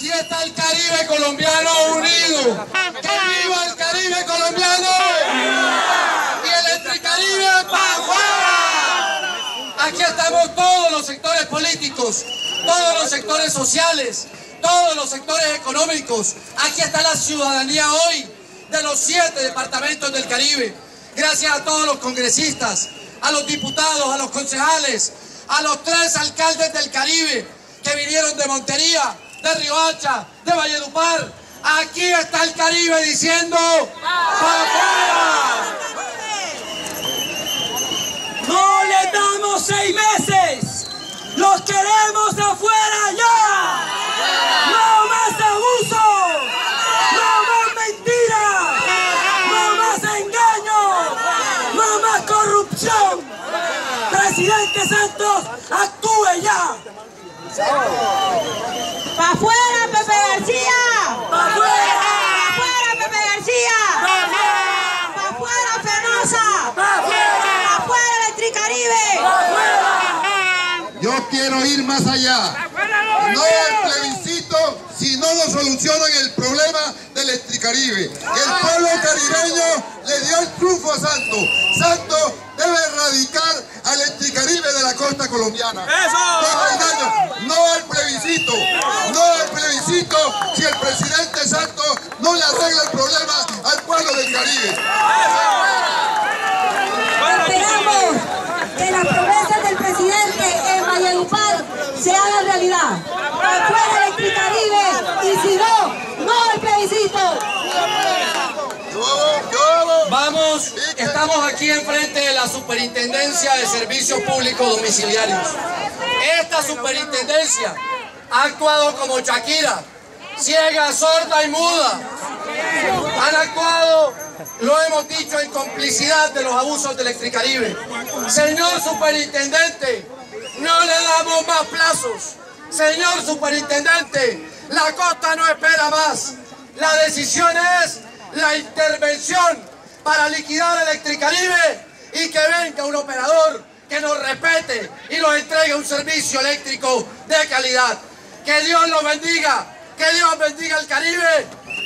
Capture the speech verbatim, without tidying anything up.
Aquí está el Caribe colombiano unido. ¡Que viva el Caribe colombiano! ¡Y el Electricaribe para afuera! Aquí estamos todos los sectores políticos, todos los sectores sociales, todos los sectores económicos. Aquí está la ciudadanía hoy de los siete departamentos del Caribe. Gracias a todos los congresistas, a los diputados, a los concejales, a los tres alcaldes del Caribe que vinieron de Montería, de Riohacha, de Valledupar. Aquí está el Caribe diciendo ¡para afuera! No les damos seis meses, los queremos afuera ya. No más abuso, no más mentiras, no más engaño, no más corrupción. Presidente Santos, actúe ya. ¡Pa' afuera, Pepe García! ¡Pa' afuera! ¡Pa' afuera, Pepe García! ¡Pa' afuera! ¡Pa' afuera, Fenosa! ¡Pa' afuera! ¡Pa' afuera, Electricaribe! ¡Pa' afuera! Yo quiero ir más allá. No al plebiscito si no nos solucionan el problema del Electricaribe. El pueblo caribeño le dio el triunfo a Santos. Santos debe erradicar al Electricaribe de la costa colombiana. ¡Eso! No al plebiscito. No al plebiscito si el presidente Santos no le arregla el problema al pueblo del Caribe. Esperamos que las promesas del presidente en Valledupar se hagan realidad. ¡Afuera Electricaribe! Y si no, no al plebiscito. Vamos, estamos aquí enfrente de la Superintendencia de Servicios Públicos Domiciliarios. Esta superintendencia ha actuado como Shakira, ciega, sorda y muda. Han actuado, lo hemos dicho, en complicidad de los abusos de Electricaribe. Señor superintendente, no le damos más plazos. Señor superintendente, la costa no espera más. La decisión es la intervención para liquidar a Electricaribe y que venga un operador que nos respete y nos entregue un servicio eléctrico de calidad. Que Dios los bendiga, que Dios bendiga al Caribe.